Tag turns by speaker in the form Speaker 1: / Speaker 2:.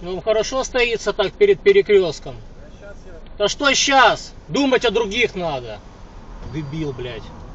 Speaker 1: Ну хорошо стоится так перед перекрестком. Да что сейчас? Думать о других надо. Дебил, блядь.